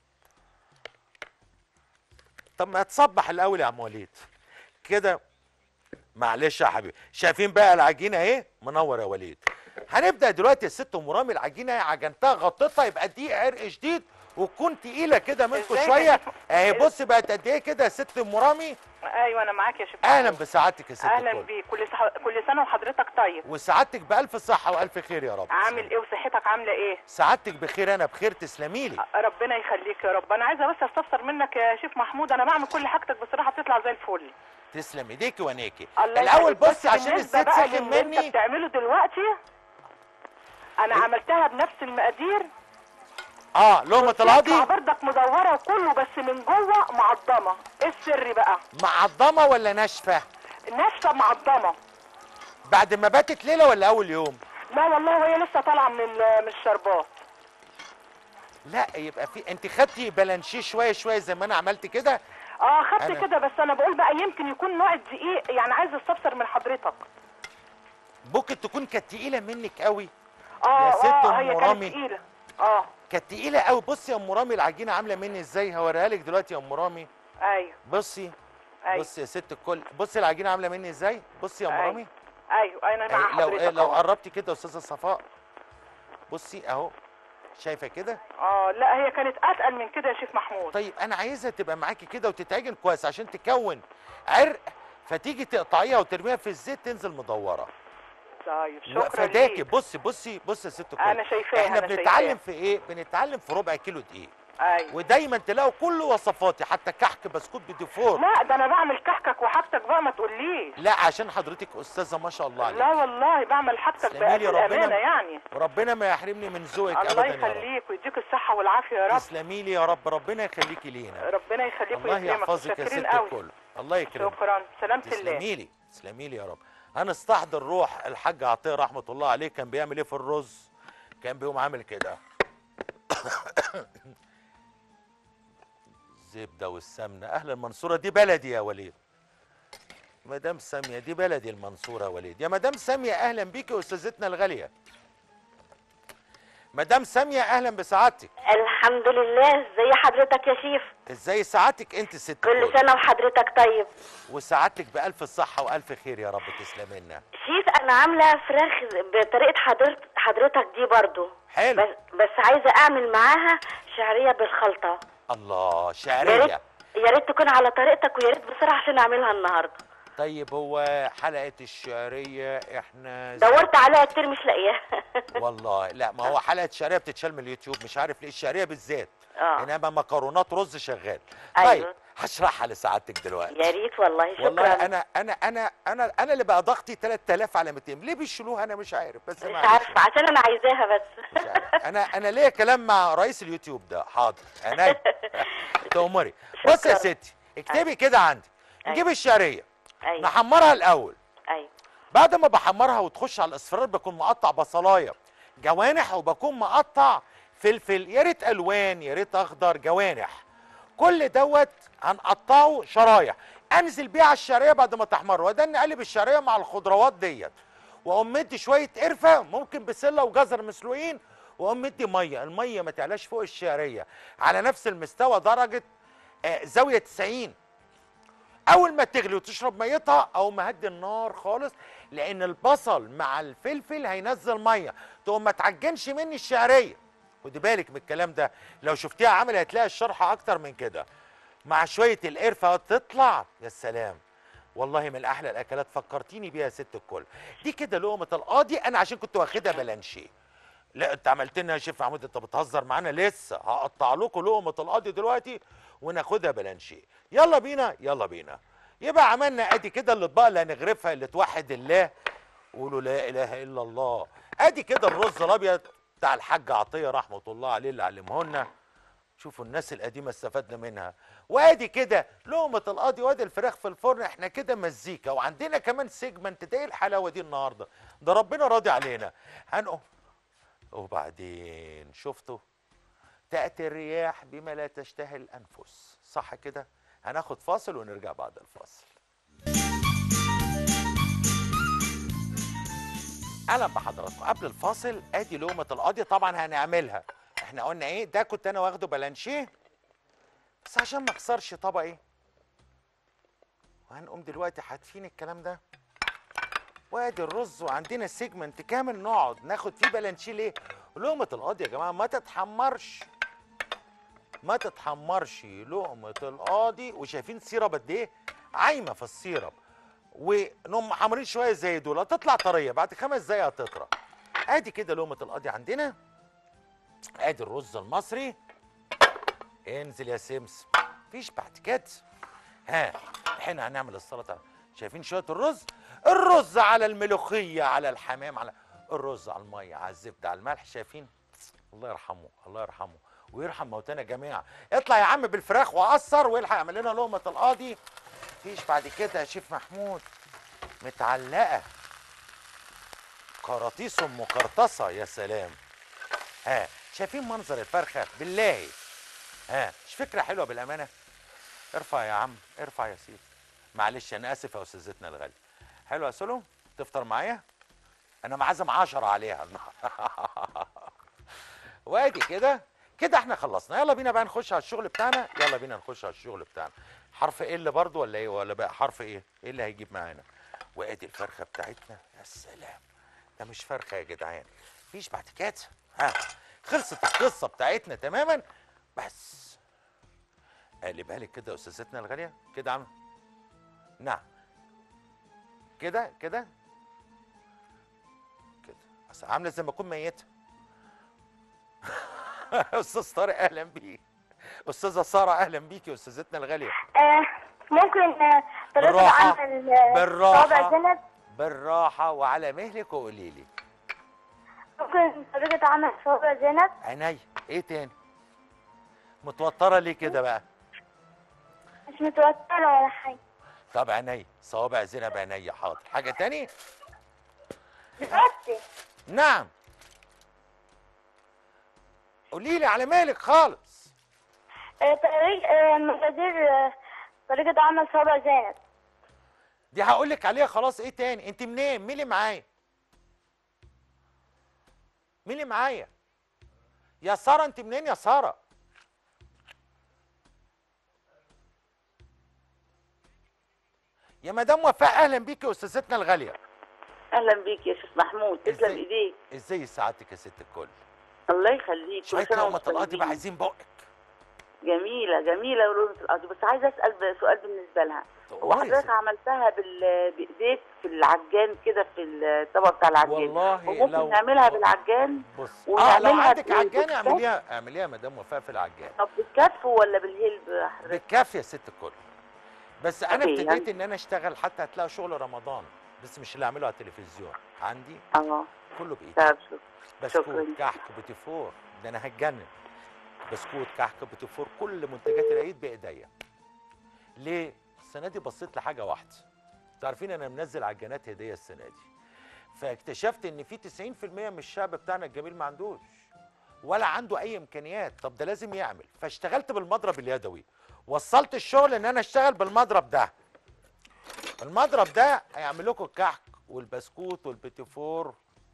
A: طب ما تصبح الاول يا عم وليد كده. معلش يا حبيبي. شايفين بقى العجينه اهي؟ منور يا وليد. هنبدا دلوقتي يا ست ام رامي. العجينه عجنتها غطيتها، يبقى دي عرق شديد وتكون تقيله كده منكم شويه اهي. بص بقت قد ايه كده يا ست ام رامي؟
E: ايوه انا معاك يا شيخ.
A: اهلا بسعادتك يا ست
E: اهلا
A: الكل.
E: بيك. كل سنه وحضرتك طيب.
A: وسعادتك بالف صحه والف خير يا رب.
E: عامل ايه وصحتك عامله ايه؟
A: سعادتك بخير، انا بخير، تسلمي لي.
E: ربنا يخليك يا رب. انا عايزه بس استفسر منك يا شيف محمود، انا بعمل كل حاجتك بصراحه بتطلع زي الفل.
A: تسلم ايديكي وعينيكي.
E: الله
A: الاول
E: يخليك.
A: بصي عشان الزيت سخن مني.
E: انت بتعمله دلوقتي انا عملتها بنفس المقادير.
A: لقمه القاضي
E: بردك مدوره وكله، بس من جوه معضمه. ايه السر بقى؟
A: معضمه ولا ناشفه؟
E: ناشفه معضمه.
A: بعد ما باتت ليله ولا اول يوم؟
E: لا والله وهي لسه طالعه من الشربات.
A: لا يبقى في، انت خدتي بلانشيه شويه شويه زي ما انا عملت كده.
E: خدت كده، بس انا بقول بقى يمكن يكون نوع الدقيق، يعني عايز استفسر من حضرتك.
A: ممكن تكون كانت تقيله منك قوي. يا ست ام رامي
E: كانت تقيله.
A: كانت تقيله قوي. بصي يا ام رامي العجينه عامله مني ازاي، هوريها لك دلوقتي يا ام رامي.
E: ايوه
A: بصي.
E: أيوة.
A: بصي يا ست الكل، بصي العجينه عامله مني ازاي. بصي يا ام رامي.
E: ايوه انا مع حضرتك.
A: لو قربتي كده يا استاذه صفاء، بصي اهو. شايفه كده؟
E: لا هي كانت اتقل من كده يا شيف محمود.
A: طيب انا عايزها تبقى معاكي كده وتتعجن كويس عشان تكون عرق، فتيجي تقطعيها وترميها في الزيت تنزل مدوره.
E: طيب شكرا
A: فداكي.
E: ليك.
A: بصي يا ست الكل،
E: انا شايفاها.
A: احنا بنتعلم في ايه؟ بنتعلم في ربع كيلو دقيق.
E: ايوه.
A: ودايما تلاقوا كل وصفاتي حتى كحك بسكوت بديفور.
E: لا ده انا بعمل كحكك وحاجتك بقى ما تقوليش.
A: لا عشان حضرتك استاذه ما شاء الله عليك.
E: لا والله بعمل حاجتك بالامانه يعني.
A: وربنا ما يحرمني من ذوقك ابدا.
E: الله يخليك ويديك الصحه والعافيه يا رب.
A: تسلمي لي يا رب، ربنا يخليكي لينا.
E: ربنا يخليك
A: الله
E: ويكرمك.
A: يحفظك يا ست الكل. الله يكرمك.
E: شكرا. سلامة الله.
A: تسلمي لي يا رب. هنستحضر روح الحاج عطيه رحمه الله عليه. كان بيعمل ايه في الرز؟ كان بيقوم عامل كده الزبده والسمنه. اهل المنصوره دي بلدي يا وليد. مدام ساميه دي بلدي المنصوره يا وليد. يا مدام ساميه اهلا بيكي يا استاذتنا الغاليه. مدام ساميه اهلا بسعادتك.
C: الحمد لله. ازي حضرتك يا شيف؟
A: ازاي سعادتك انت ست
C: كل سنه وحضرتك طيب.
A: وسعادتك بالف الصحه والف خير يا رب. تسلمي لنا.
C: شيف انا عامله فراخ بطريقه حضرتك دي برضو.
A: حلو.
C: بس عايزه اعمل معاها شعريه بالخلطه.
A: الله، شعريه.
C: يا ريت تكون على طريقتك ويا ريت بسرعه عشان اعملها النهارده.
A: طيب هو حلقه الشعريه احنا
C: دورت عليها كتير مش لاقياها.
A: والله لا، ما هو حلقه الشعريه بتتشال من اليوتيوب، مش عارف ليه الشعريه بالذات. انما مكرونات رز شغال.
C: أيوة.
A: طيب هشرحها لسعادتك دلوقتي.
C: يا ريت والله. شكرا.
A: والله انا اللي بقى ضغطي 3000 على 200. ليه بيشيلوها انا مش عارف. بس
C: مش عارفه عشان انا عايزاها بس.
A: مش عارف. انا ليا كلام مع رئيس اليوتيوب ده. حاضر عينيا. تأمري. بص يا ستي اكتبي كده عندي. نجيب الشعريه.
C: أيوة.
A: نحمرها الاول.
C: ايوه.
A: بعد ما بحمرها وتخش على الاصفرار بكون مقطع بصلايه جوانح، وبكون مقطع فلفل، يا ريت الوان يا ريت اخضر، جوانح. كل دوت هنقطعه شرايح. انزل بيه على الشعريه بعد ما تحمر، وده نقلب الشعريه مع الخضروات ديت، واقوم مدي شويه قرفه ممكن بسله وجزر مسلوقين، واقوم مدي ميه. الميه ما تعلاش فوق الشعريه على نفس المستوى درجه زاويه 90. اول ما تغلي وتشرب ميتها او مهدي النار خالص، لان البصل مع الفلفل هينزل ميه، تقوم ما تعجنش مني الشعريه. خدي بالك من الكلام ده، لو شفتيها عامل هتلاقي الشرح اكتر من كده. مع شويه القرفه تطلع يا سلام. والله من احلى الاكلات، فكرتيني بيها يا ست الكل. دي كده لقمه القاضي، انا عشان كنت واخدها بلانشيه. لا انت عملت لنا يا شيف محمود، انت بتهزر معانا. لسه هقطع لكم لقمه القاضي دلوقتي وناخدها بلانشيه. يلا بينا يلا بينا. يبقى عملنا ادي كده الاطباق اللي هنغرفها اللي توحد الله. قولوا لا اله الا الله. ادي كده الرز الابيض بتاع الحاج عطيه رحمه الله عليه اللي علمه لنا. شوفوا الناس القديمه استفدنا منها. وادي كده لقمه القاضي، وادي الفراخ في الفرن. احنا كده مزيكا، وعندنا كمان سيجمنت. ده ايه الحلاوه دي النهارده؟ ده ربنا راضي علينا. هنقوم وبعدين شفتوا تأتي الرياح بما لا تشتهي الأنفس، صح كده؟ هناخد فاصل ونرجع بعد الفاصل. أهلا بحضراتكم. قبل الفاصل ادي لقمة القاضي طبعا هنعملها. احنا قلنا ايه؟ ده كنت انا واخده بلانشيه بس عشان ما اكسرش طبقي. وهنقوم دلوقتي حاتفين الكلام ده. وادي الرز، وعندنا سيجمنت كامل نقعد ناخد فيه بلانشيه. ليه؟ لقمة القاضي يا جماعة ما تتحمرش. ما تتحمرش لقمة القاضي. وشايفين السيرب قد ايه؟ عايمة في السيرب. ونقوم محمرين شوية زي دول، هتطلع طرية بعد 5 دقايق هتطرى. ادي كده لقمة القاضي عندنا. ادي الرز المصري. انزل يا سمسم. مفيش بعد كده. ها احنا هنعمل السلطة. شايفين شوية الرز على الملوخية على الحمام على الرز على المية على الزبدة على الملح. شايفين؟ الله يرحمه الله يرحمه ويرحم موتانا جميعا. اطلع يا عم بالفراخ وقصر والحق اعمل لنا لقمة القاضي. مفيش بعد كده يا شيف محمود. متعلقة قراطيس مقرطصة. يا سلام. ها شايفين منظر الفرخة بالله؟ ها مش فكرة حلوة بالأمانة؟ ارفع يا عم ارفع يا سيدي. معلش انا اسف يا استاذتنا الغاليه. حلوه يا سلو؟ تفطر معايا؟ انا معزم 10 عليها. وادي كده احنا خلصنا. يلا بينا بقى نخش على الشغل بتاعنا. يلا بينا نخش على الشغل بتاعنا. حرف ايه اللي برضه ولا ايه؟ ولا بقى حرف ايه؟ ايه اللي هيجيب معانا؟ وادي الفرخه بتاعتنا. يا سلام. ده مش فرخه يا جدعان. مفيش بعد كده. ها خلصت القصه بتاعتنا تماما. بس اقلبها لك كده يا استاذتنا الغاليه كده عامله. نعم كده كده كده، اصل عامله زي ما اكون ميته. استاذ طارق اهلا بيك. استاذه ساره اهلا بيكي يا استاذتنا الغاليه.
C: ممكن طريقة
A: بالراحه
C: عمل صوابع
A: بالراحه
C: زينب؟
A: بالراحه وعلى مهلك وقولي لي.
C: ممكن طريقة عمل صوابع زينب؟
A: عينيا. ايه تاني؟ متوتره ليه كده بقى؟
C: مش متوترة ولا حاجة.
A: طب عينيا صوابع زينب عينيا. حاضر. حاجه تاني؟
C: دلوقتي
A: نعم قولي لي على مالك خالص.
C: طريقة عمل صوابع زينب.
A: دي هقول لك عليها خلاص. ايه تاني؟ انت منين؟ مين اللي معايا؟ مين اللي معايا؟ يا ساره انت منين يا ساره؟ يا مدام وفاء اهلا بيكي يا استاذتنا الغاليه.
F: اهلا بيك يا شيخ محمود، تسلم ايديك.
A: ازاي سعادتك يا ست الكل؟
F: الله يخليك.
A: شويه لقمه القاضي بقى عايزين بقك.
F: جميله جميله لقمه القاضي، بس عايزه اسال سؤال بالنسبه لها. هو حضرتك عملتها بايديك في العجان كده في الطبق بتاع العجان؟
A: والله
F: وممكن نعملها بالعجان.
A: بص
F: ونعملها
A: لو عندك عجان اعمليها يا مدام وفاء في العجان.
F: طب بالكف ولا بالهلب حضرتك؟
A: بالكف يا ست الكل. بس انا
F: أوكي،
A: ابتديت
F: يعني
A: ان انا اشتغل حتى هتلاقوا شغل رمضان، بس مش اللي اعمله على التلفزيون عندي كله بايدي.
F: طب
A: بسكوت كحك بوتيفور، ده انا هتجنن. بسكوت كحك بوتيفور كل منتجات العيد بايديا. ليه؟ السنه دي بصيت لحاجه واحده. تعرفين انا منزل عجانات هديه السنه دي، فاكتشفت ان في 90% من الشعب بتاعنا الجميل ما عندوش ولا عنده اي امكانيات. طب ده لازم يعمل، فاشتغلت بالمضرب اليدوي. وصلت الشغل ان انا اشتغل بالمضرب ده. المضرب ده هيعمل لكم الكحك والبسكوت والبيتيفور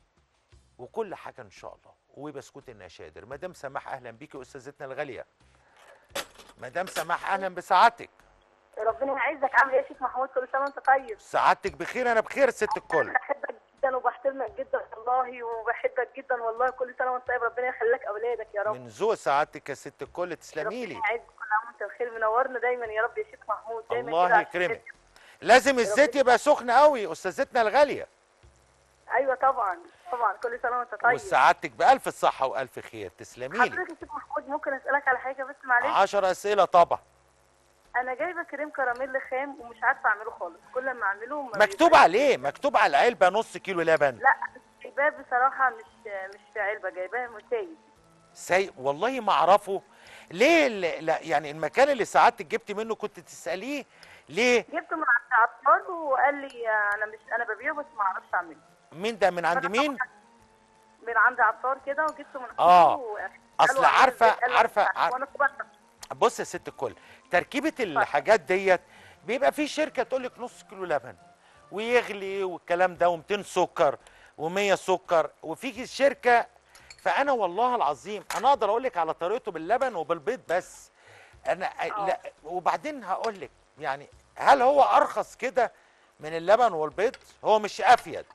A: وكل حاجه ان شاء الله، وبسكوت النشادر. مدام سماح اهلا بيكي استاذتنا الغاليه. مدام سماح اهلا بسعادتك.
C: ربنا يعزك. عامل ايه يا شيخ محمود؟ كل سنة وانت طيب.
A: سعادتك بخير. انا بخير ست الكل.
C: بحبك جدا وبحترمك جدا والله، وبحبك جدا والله. كل سنة وانت طيب. ربنا يخليك اولادك يا رب.
A: من ذوق سعادتك يا ست الكل. تسلمي لي.
C: ربنا يعزك. كل عام وانت بخير. منورنا دايما يا رب يا شيخ محمود. دايما
A: الله يكرمك. لازم الزيت يبقى سخن قوي استاذتنا الغاليه.
C: ايوه طبعا طبعا. كل سنه وانت طيب.
A: وسعادتك بالف الصحه والف خير. تسلمي لي.
C: حضرتك يا شيخ محمود ممكن اسالك على حاجه بس معلش؟
A: 10 اسئله طبعا.
C: انا جايبه كريم كراميل خام ومش عارفه اعمله خالص. كل ما اعمله
A: مكتوب عليه، مكتوب على العلبه نص كيلو لبن.
C: لا جايباه بصراحه مش في علبه، جايباه مسايب.
A: والله ما اعرفه ليه. لا يعني المكان اللي سعادتك جبت منه كنت تساليه ليه؟
C: جبته من عند عطار وقال لي انا ببيعه بس ما اعرفش اعمله.
A: مين ده؟ من عند مين؟
C: من عند عطار كده وجبته من
A: اصل عارفه بص يا ست الكل، تركيبه الحاجات ديت بيبقى في شركه تقول لك نص كيلو لبن ويغلي والكلام ده و200 سكر و100 سكر، وفي شركه. فانا والله العظيم انا اقدر اقول لك على طريقته باللبن وبالبيض بس. انا لا. وبعدين هقول لك يعني هل هو ارخص كده من اللبن والبيض؟ هو مش افيد.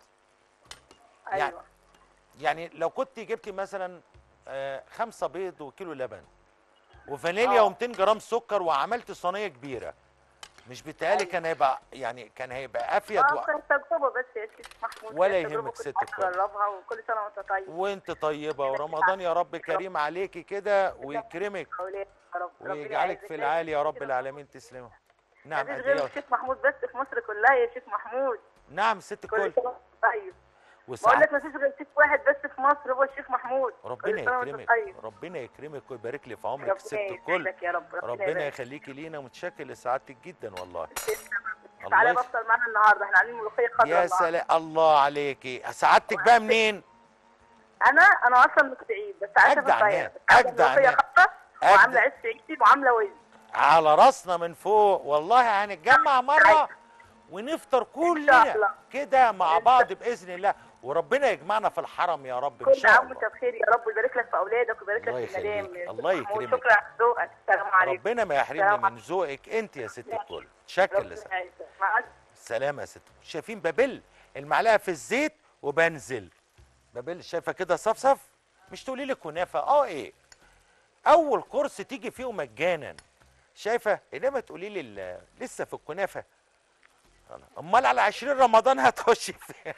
C: ايوه
A: يعني لو كنت جبتي مثلا 5 بيض وكيلو لبن وفانيليا و200 جرام سكر وعملت صينيه كبيره، مش بيتهيألي كان هيبقى كان هيبقى افيد.
C: كانت تجربه بس يا شيخ محمود.
A: ولا يهمك ست الكل.
C: جربها. وكل سنه وانت طيب.
A: وانت طيبه ورمضان يا رب كريم عليكي كده ويكرمك ويجعلك في العالي يا رب العالمين. تسلموا. نعم
C: مفيش غير الشيخ محمود بس في مصر كلها يا شيخ محمود.
A: نعم ست الكل.
C: طيب بقول لك مفيش غير شيخ واحد بس في مصر هو الشيخ محمود.
A: ربنا يكرمك. ربنا يكرمك ويبارك لي في عمرك ست الكل. ربنا يخليكي لينا. متشكر لسعادتك جدا والله.
C: تعالى بفطر معانا النهارده. احنا عاملين ملوخيه خضراء.
A: يا سلام الله عليكي. سعادتك بقى منين؟
C: انا اصلا من سعيد بس عايشه في الطياره.
A: اجدع
C: ملوخيه خضراء وعامله عيش عيشي وعامله وز
A: على راسنا من فوق. والله هنتجمع مره ونفطر كلنا كده مع بعض باذن الله، وربنا يجمعنا في الحرم يا رب ان شاء الله.
C: كل عام وانت بخير يا رب، ويبارك لك في اولادك ويبارك لك في المدام.
A: الله يكرمك.
C: شكرا على ذوقك. السلام عليكم.
A: ربنا ما يحرمني من ذوقك انت يا ست الكل. شكرا لسعادتك. سلام يا ست. شايفين بابل المعلقه في الزيت وبنزل بابل، شايفه كده صفصف مش تقولي لي كنافه ايه، اول كورس تيجي فيه مجانا، شايفه؟ انما تقولي لي لسه في الكنافه، امال على 20 رمضان هتخشي فيها.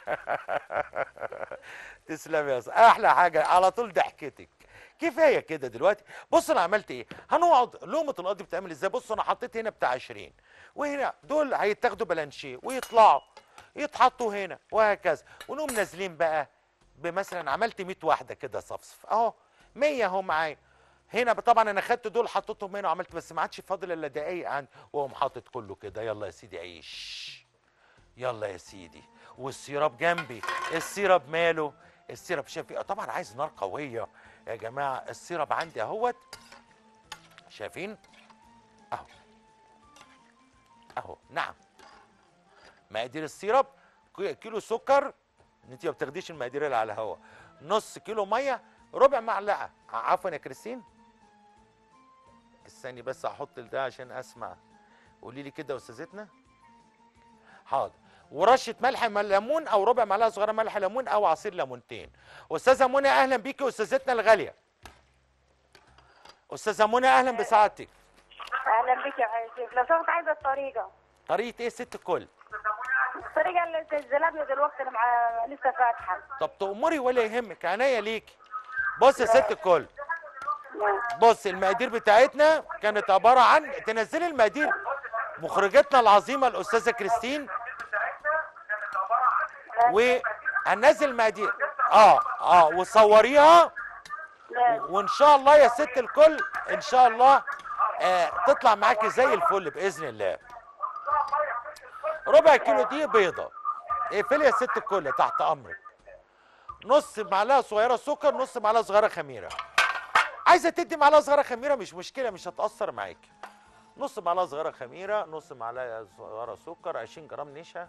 A: تسلمي يا صاحبي، احلى حاجه على طول ضحكتك. كفايه كده دلوقتي. بص انا عملت ايه، هنقعد لقمه القاضي بتعمل ازاي. بص انا حطيت هنا بتاع 20، وهنا دول هيتاخدوا بلانشيه ويطلعوا يتحطوا هنا وهكذا، ونقوم نازلين بقى بمثلا عملت 100 واحده كده صفصف اهو، 100 اهو معايا هنا. طبعا انا خدت دول حطيتهم هنا وعملت، بس ما عادش فاضل الا دقايق عندي، واقوم حاطط كله كده. يلا يا سيدي عيش، يلا يا سيدي. والسيراب جنبي، السيراب ماله؟ السيراب شايفين؟ طبعا عايز نار قويه يا جماعه. السيراب عندي اهوت، شايفين؟ اهو اهو. نعم، مقادير السيراب: كيلو سكر، انت ما بتاخديش المقادير اللي على الهوا، نص كيلو ميه، ربع معلقه، عفوا يا كريستين استني بس احط ده عشان اسمع. قولي لي كده يا استاذتنا. حاضر. ورشه ملح ليمون او ربع معلقه صغيره ملح ليمون او عصير ليمونتين. استاذه منى اهلا بيكي استاذتنا الغاليه. استاذه منى اهلا بسعادتك.
G: اهلا بك يا شيخ، لو سمحت عايزه الطريقه.
A: طريقه ايه ست الكل؟
G: الطريقه اللي الزلابيه دلوقتي انا لسه فاتحه.
A: طب تأمري ولا يهمك، عينيا ليكي. بص يا ست الكل، بص المقادير بتاعتنا كانت عباره عن، تنزلي المقادير مخرجتنا العظيمه الاستاذه كريستين، وهننزل المقادير وصوريها، وان شاء الله يا ست الكل ان شاء الله تطلع معاكي زي الفل باذن الله. ربع كيلو دي بيضه، اقفلي يا ست الكل تحت امرك. نص معلقه صغيره سكر، نص معلقه صغيره خميره. عايزه تدي معلقه صغيره خميره مش مشكله، مش هتاثر معاكي. نص معلقه صغيره خميره، نص معلقه صغيره سكر، 20 جرام نشا،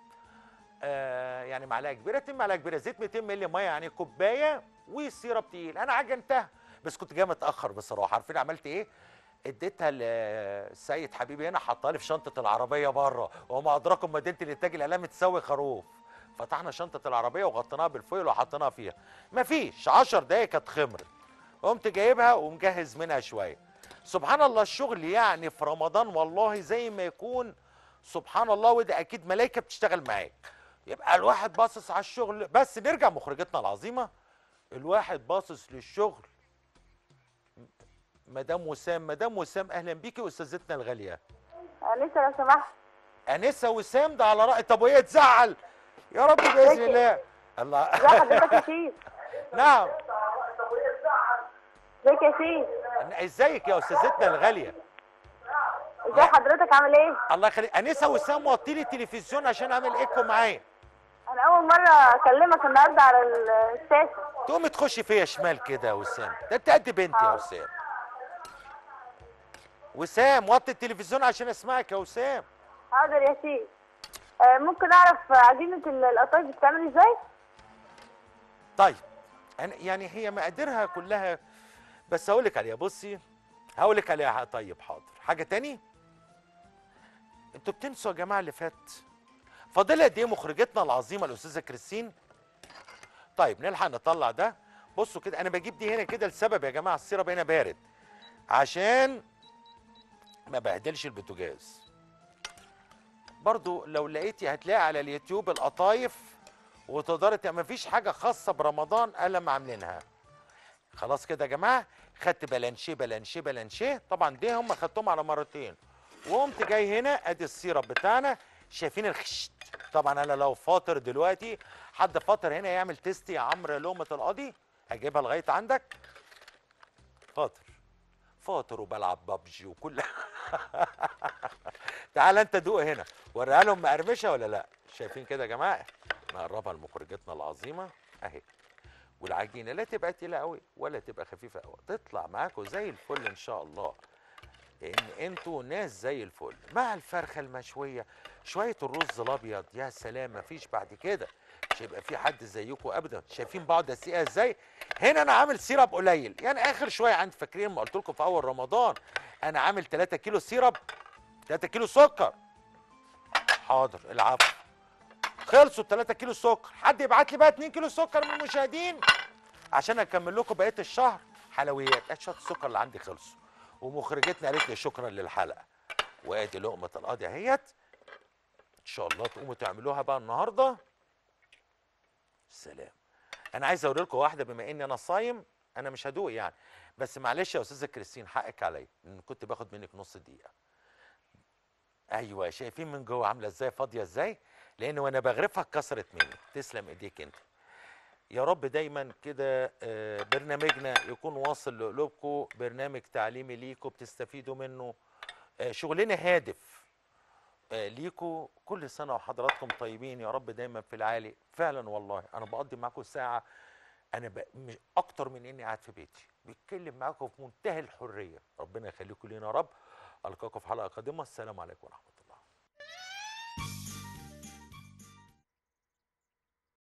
A: يعني معلقه كبيره، 2 معلقه كبيره زيت، 200 مللي ميه، يعني كوبايه، وسيرب تقيل. انا عجنتها بس كنت جاي متاخر بصراحه. عارفين عملت ايه؟ اديتها للسيد حبيبي هنا، حطها لي في شنطه العربيه بره، وما ادراكم مدينه الانتاج الاعلامي تسوي خروف. فتحنا شنطه العربيه وغطيناها بالفويل وحطيناها فيها، مفيش 10 دقايق كانت خمرت. قمت جايبها ومجهز منها شويه. سبحان الله الشغل يعني في رمضان والله زي ما يكون سبحان الله، وده اكيد ملايكه بتشتغل معاك. يبقى الواحد باصص على الشغل بس. نرجع مخرجتنا العظيمه، الواحد باصص للشغل. مدام وسام، مدام وسام اهلا بيكي استاذتنا الغاليه.
G: انسه لو سمحت.
A: انسه وسام ده على راي. طب وهي تزعل يا رب باذن الله. الله.
G: ازي حضرتك يا سيد؟
A: نعم.
G: ازيك يا سيد؟
A: ازيك يا استاذتنا الغاليه؟
G: ازي حضرتك عامل ايه؟
A: الله يخليك. انسه وسام وطي لي التلفزيون عشان اعمل ايكو معايا.
G: انا اول مره اكلمك النهارده على الشاشه.
A: تقومي تخشي فيا شمال كده يا وسام، ده انت قد بنتي يا وسام. وسام وطي التلفزيون عشان اسمعك يا وسام.
G: حاضر يا سيدي. ممكن اعرف عجينه القطايف بتتعمل ازاي؟
A: طيب يعني هي مقاديرها كلها، بس هقول لك عليها. بصي هقول لك عليها. طيب حاضر. حاجه تاني، انتوا بتنسوا يا جماعه اللي فات. فاضل قد ايه مخرجتنا العظيمه الاستاذه كريستين؟ طيب نلحق نطلع ده. بصوا كده، انا بجيب دي هنا كده لسبب يا جماعه، السيرب هنا بارد عشان ما بهدلش البوتاجاز. برضو لو لقيتي هتلاقي على اليوتيوب القطايف، وتقدري مفيش حاجه خاصه برمضان الا ما عاملينها. خلاص كده يا جماعه. خدت بلانشيه بلانشيه بلانشيه، طبعا دي هم خدتهم على مرتين. وقمت جاي هنا ادي السيرب بتاعنا. شايفين الخشت؟ طبعا انا لو فاطر دلوقتي، حد فاطر هنا يعمل تيست يا عمرو لقمه القاضي، هجيبها لغايه عندك. فاطر وبلعب ببجي وكل. تعال انت دوق هنا، وريها لهم مقرمشه ولا لا. شايفين كده يا جماعه؟ نقربها لمخرجتنا العظيمه اهي. والعجينه لا تبقى تقيله قوي ولا تبقى خفيفه قوي، تطلع معاكم زي الفل ان شاء الله. لان انتوا ناس زي الفل. مع الفرخه المشويه، شويه الرز الابيض، يا سلام مفيش بعد كده. مش هيبقى في حد زيكم ابدا. شايفين بعض اسيقها ازاي؟ هنا انا عامل سيرب قليل، يعني اخر شويه عندي. فاكرين ما قلت لكم في اول رمضان انا عامل 3 كيلو سيرب، 3 كيلو سكر. حاضر العفو. خلصوا 3 كيلو سكر. حد يبعت لي بقى 2 كيلو سكر من المشاهدين عشان اكمل لكم بقيه الشهر حلويات. شويه السكر اللي عندي خلصوا، ومخرجتنا قالت لي شكرا للحلقه. وادي لقمه القاضي اهيت، ان شاء الله تقوموا تعملوها بقى النهارده. سلام. انا عايز اوري لكم واحده، بما اني انا صايم انا مش هدوق يعني، بس معلش يا استاذه كريستين حقك عليا ان كنت باخد منك نص دقيقه. ايوه شايفين من جوه عامله ازاي، فاضيه ازاي، لان وانا بغرفها اتكسرت مني. تسلم ايديك انت. يا رب دايما كده برنامجنا يكون واصل لقلوبكم، برنامج تعليمي ليكم بتستفيدوا منه، شغلنا هادف ليكوا. كل سنه وحضراتكم طيبين يا رب دايما في العالي. فعلا والله انا بقضي معاكم ساعه، انا اكتر من اني قاعد في بيتي بتكلم معاكم في منتهى الحريه. ربنا يخليكم لينا يا رب. القاكم في حلقه قادمه. السلام عليكم ورحمه الله.